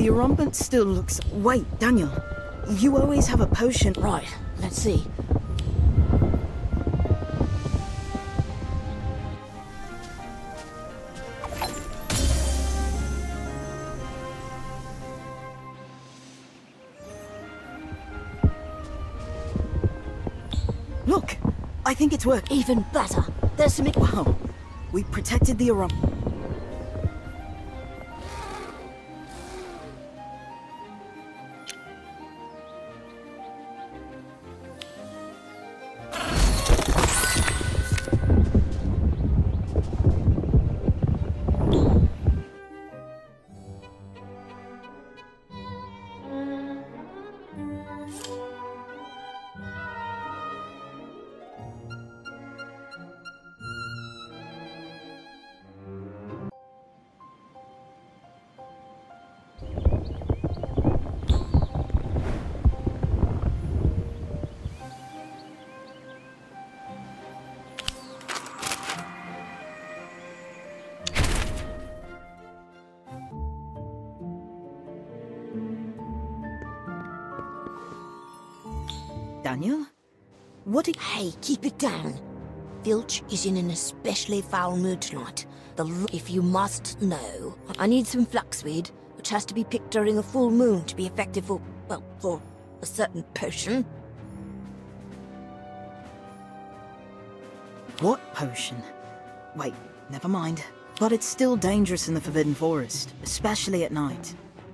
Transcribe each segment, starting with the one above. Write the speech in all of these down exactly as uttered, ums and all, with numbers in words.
The arrangement still looks... Wait, Daniel. You always have a potion. Right, let's see. Look! I think it's worked. Even better. There's some... Wow. We protected the arrangement. Daniel? What did... Hey, keep it down. Filch is in an especially foul mood tonight. The l- if you must know, I need some flaxweed, which has to be picked during a full moon to be effective for, well, for a certain potion. What potion? Wait, never mind. But it's still dangerous in the Forbidden Forest, especially at night.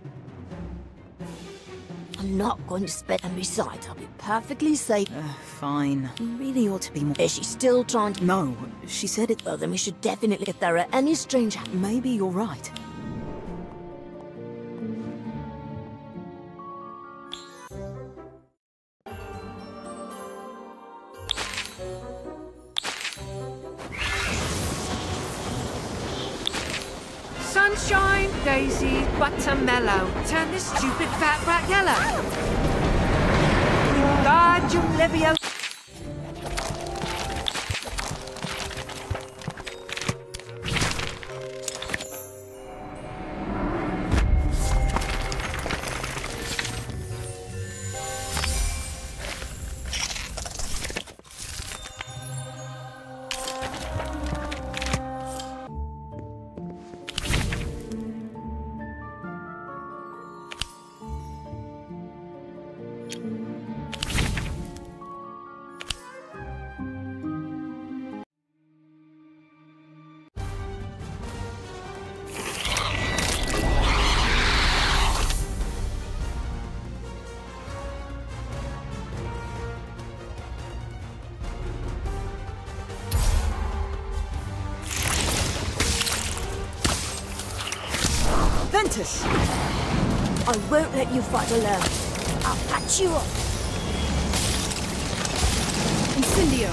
I'm not going to spend... And besides, I'll be perfectly safe. Uh, fine. You really ought to be more... Is she still trying to... No, she said it... Well, then we should definitely... If there are any strange... Maybe you're right. Sunshine, Daisy, Buttermellow. Turn this stupid fat rat yellow. Wingardium Leviosa. Ventus! I won't let you fight alone. I'll patch you up. Incendio!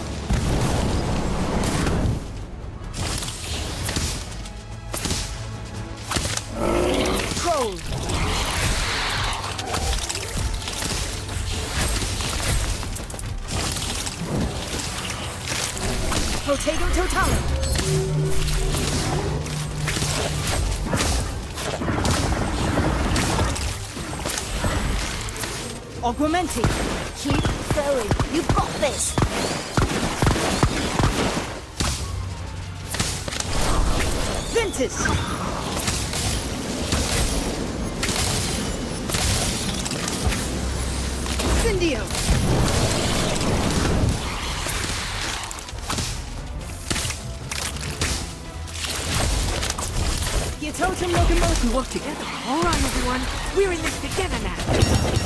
Troll! Potato Totale! Augmenti! Keep going. You've got this. Ventus! Incendio! Your totem locomotive. We work together. All right, everyone. We're in this together now.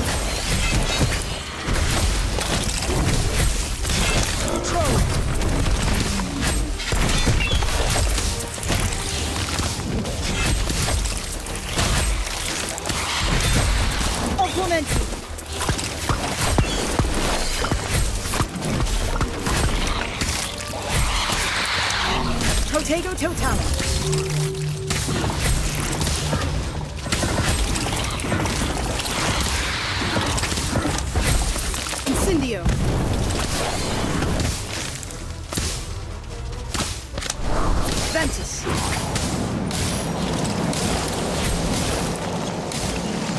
Potato Totale! Incendio! Ventus!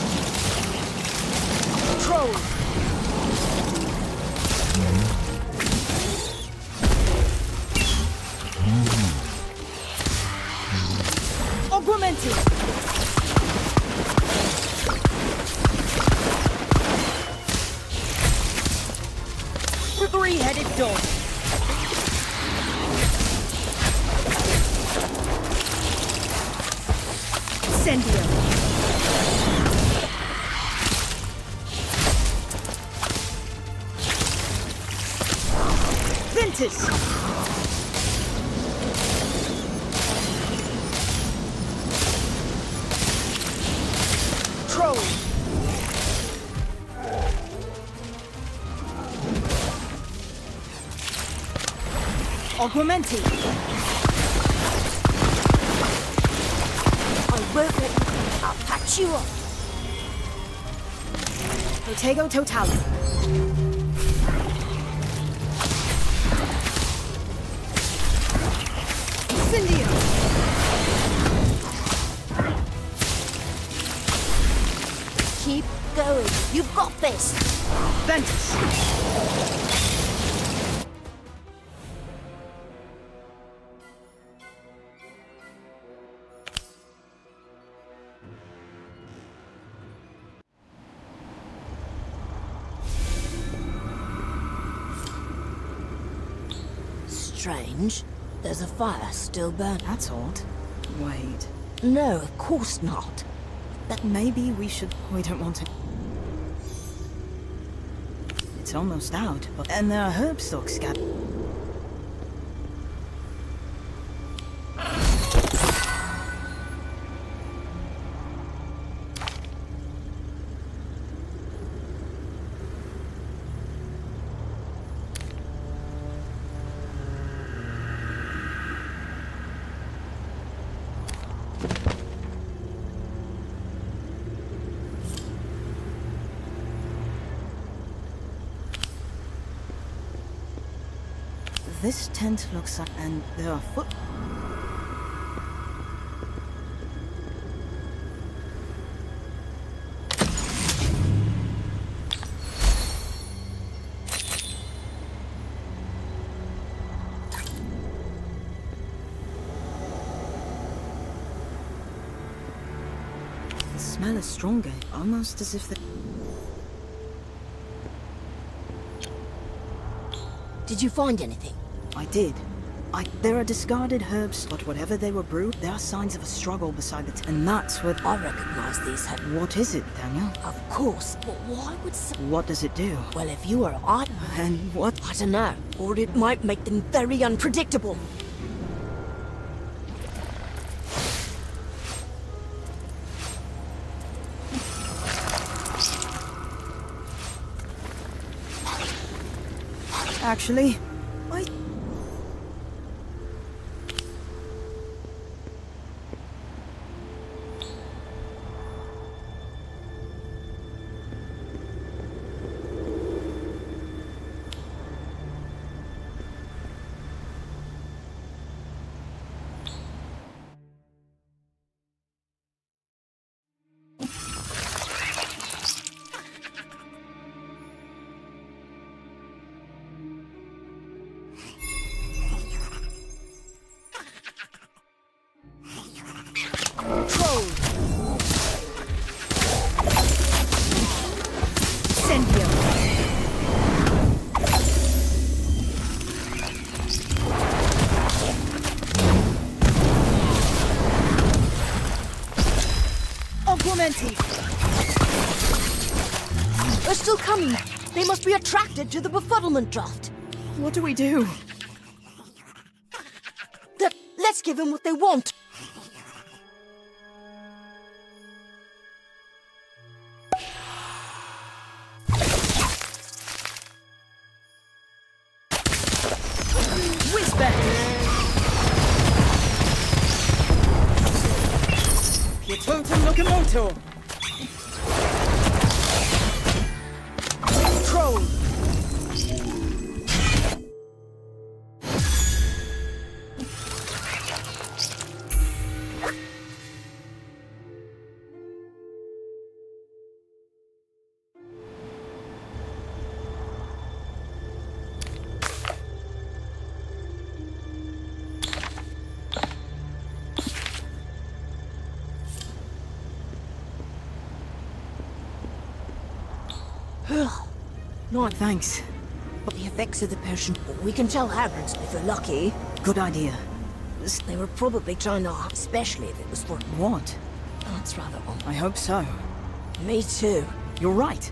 Incendio. Ventus. Troll. Augmenti. I won't let you go. I'll patch you up. Protego Totalis. Incendio. Keep going. You've got this. Ventus. Strange. There's a fire still burning. That's odd. Wait. No, of course not. That maybe we should... We don't want to... It's almost out, but... And there are herb stalks scattered. This tent looks like... And there are foot... The smell is stronger, almost as if the... Did you find anything? I did. I, there are discarded herbs, but whatever they were brewed, there are signs of a struggle beside the t- and that's what- I recognize these herbs. What is it, Daniel? Of course, but why would some... What does it do? Well, if you were I... And what? I don't know. Or it might make them very unpredictable. Actually, I... They're still coming. They must be attracted to the befuddlement draft. What do we do? Th- let's give them what they want. Totem Locomotor! Troll! No, thanks. But the effects of the potion, we can tell Hagrid's if we're lucky. Good idea. They were probably trying to, especially if it was for... What? That's rather odd. I hope so. Me too. You're right.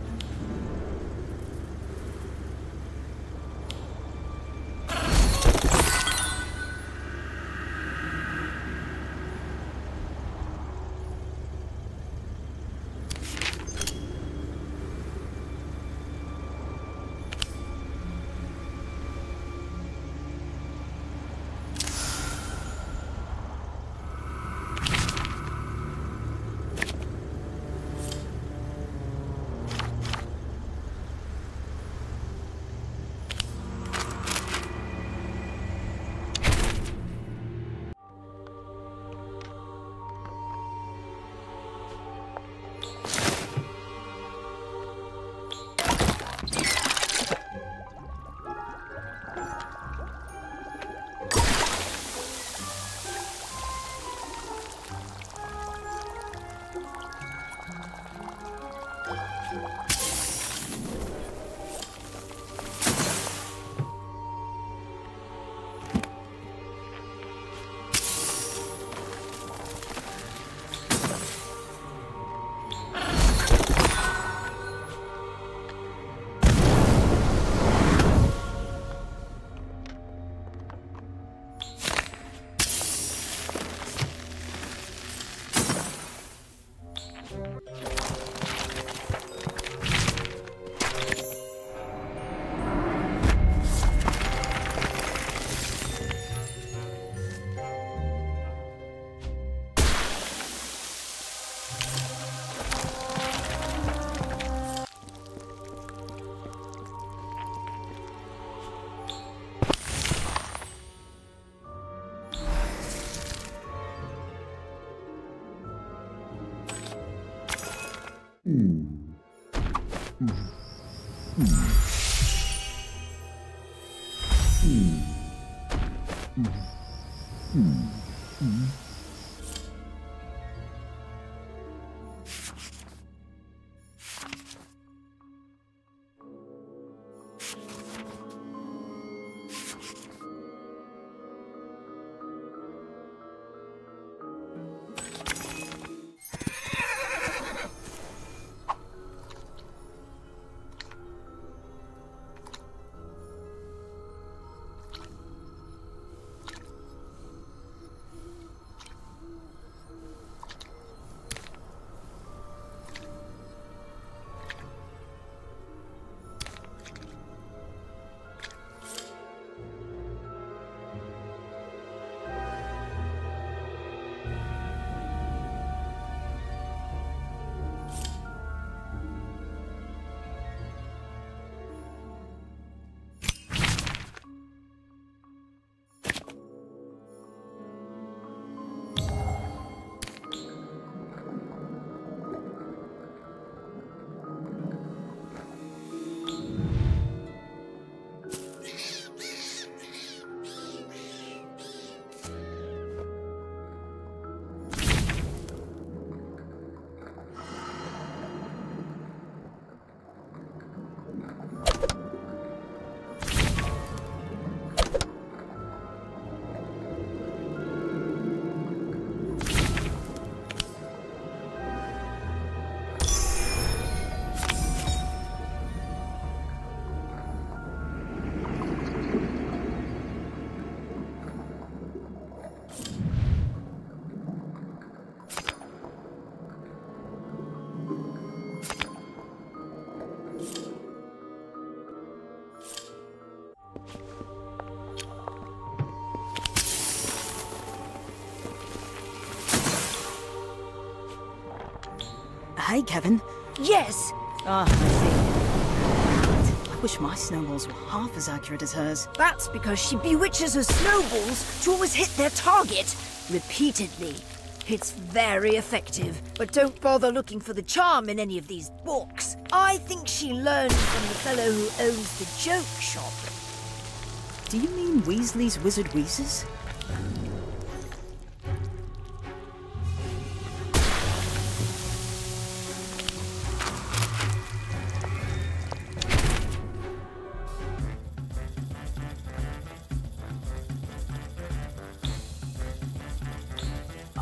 Hey, Kevin. Yes! Ah, I see. I wish my snowballs were half as accurate as hers. That's because she bewitches her snowballs to always hit their target repeatedly. It's very effective, but don't bother looking for the charm in any of these books. I think she learned from the fellow who owns the joke shop. Do you mean Weasley's Wizard Wheezes?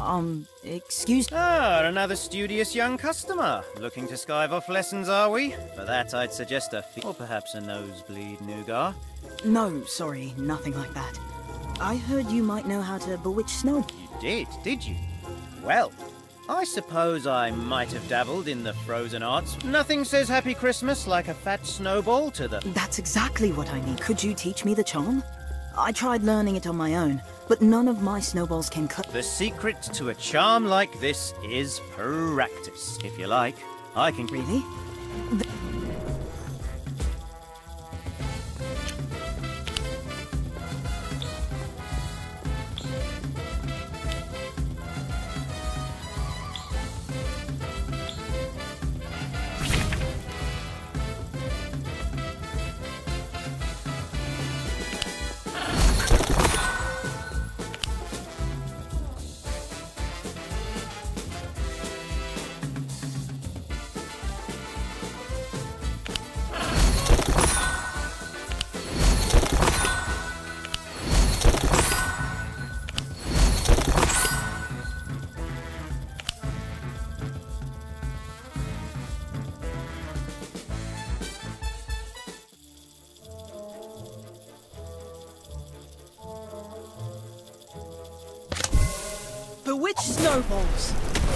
Um, excuse... Ah, another studious young customer. Looking to skive off lessons, are we? For that, I'd suggest a fee, or perhaps a nosebleed, Nougat. No, sorry, nothing like that. I heard you might know how to bewitch snow. You did, did you? Well, I suppose I might have dabbled in the frozen arts. Nothing says Happy Christmas like a fat snowball to the... That's exactly what I need. Could you teach me the charm? I tried learning it on my own, but none of my snowballs can cut... The secret to a charm like this is practice. If you like, I can... Really? Th Bewitch snowballs!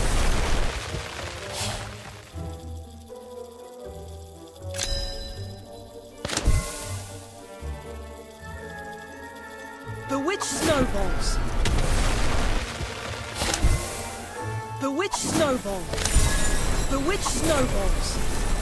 Bewitch snowballs! Bewitch snowballs! Bewitch snowballs!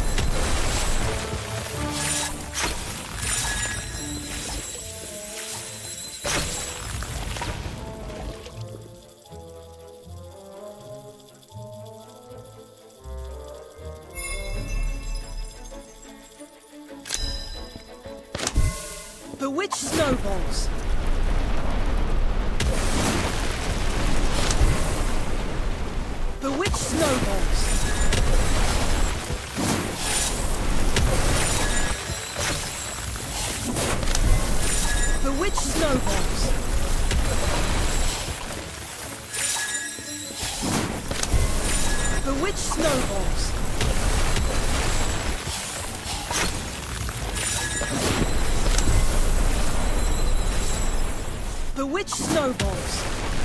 Bewitch snowballs! Bewitch snowballs! Bewitch snowballs! Bewitch snowballs! Bewitch snowballs!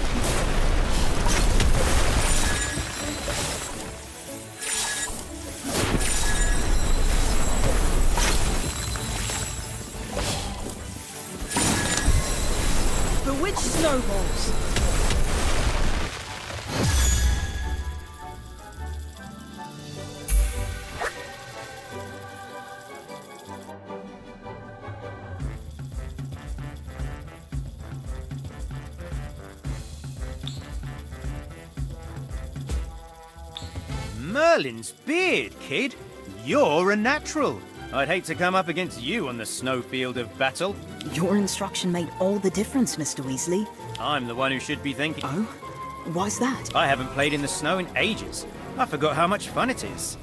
Bewitch snowballs! Merlin's beard, kid. You're a natural. I'd hate to come up against you on the snowfield of battle. Your instruction made all the difference, Mister Weasley. I'm the one who should be thinking. Oh? Why's that? I haven't played in the snow in ages. I forgot how much fun it is.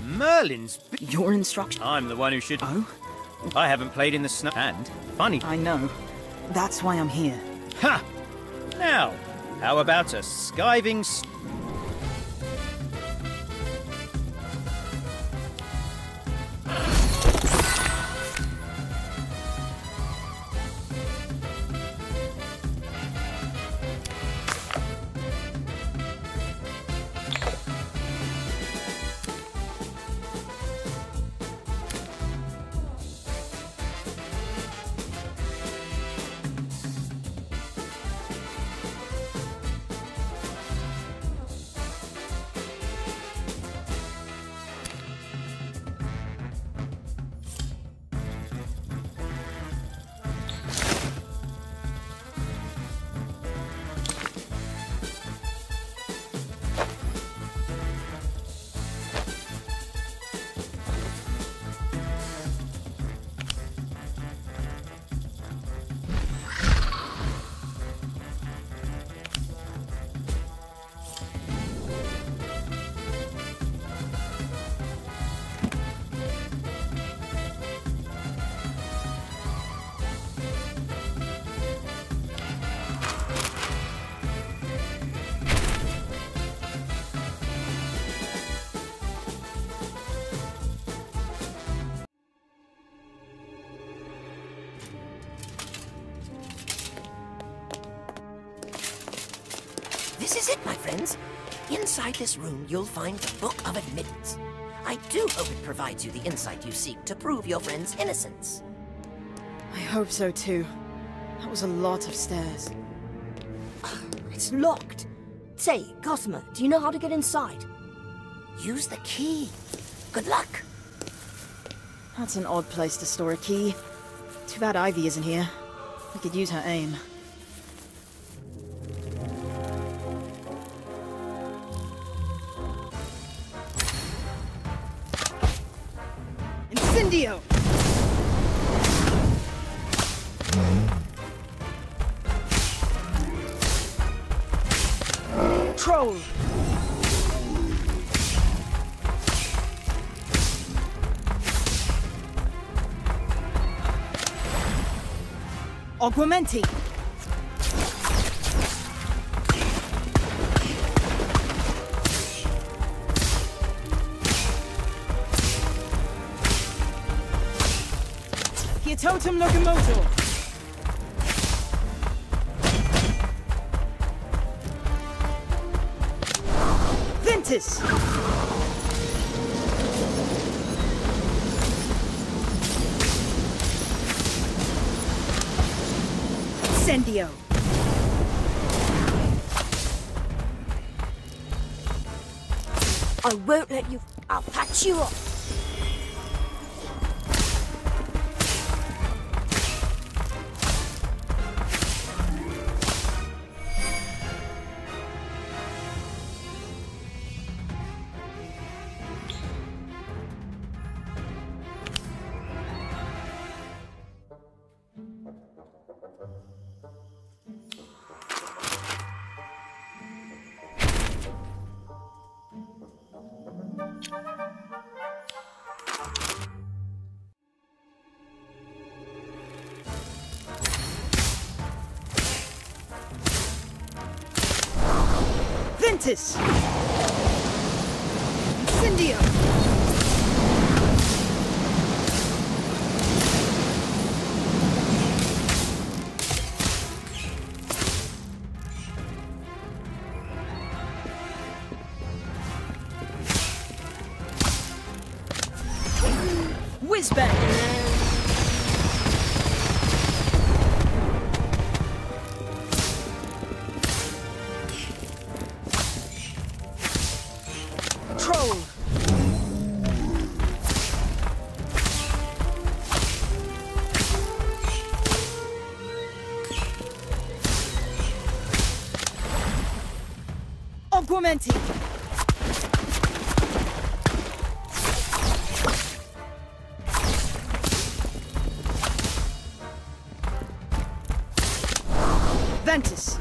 Merlin's... Your instruction? I'm the one who should... Oh? I haven't played in the snow... And, funny... I know. That's why I'm here. Ha! Now, how about a skiving... s- This is it, my friends. Inside this room, you'll find the Book of Admittance. I do hope it provides you the insight you seek to prove your friend's innocence. I hope so too. That was a lot of stairs. It's locked. Say, Cosmo, do you know how to get inside? Use the key. Good luck. That's an odd place to store a key. Too bad Ivy isn't here. We could use her aim. Incendio! Troll! Augmenti! Totem Locomotor! Ventus! Incendio! I won't let you... I'll patch you up. Ventus! Incendio! Whizbang! Augmenti! Ventus!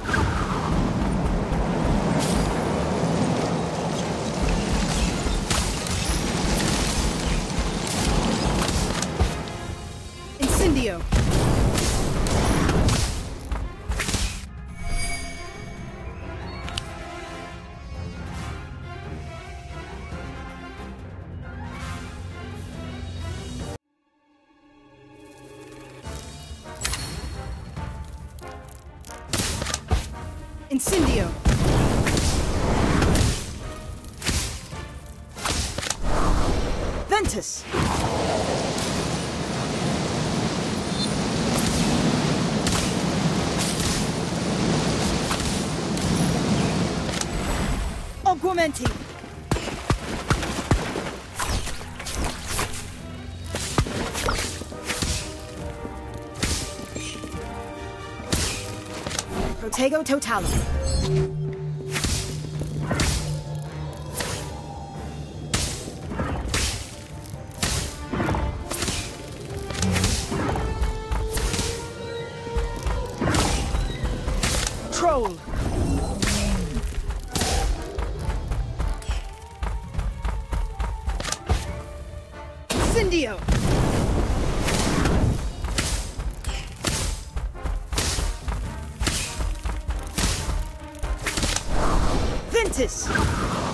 Incendio! Ventus! Augmenti! Protego Totalum. Troll. Incendio. Ventus!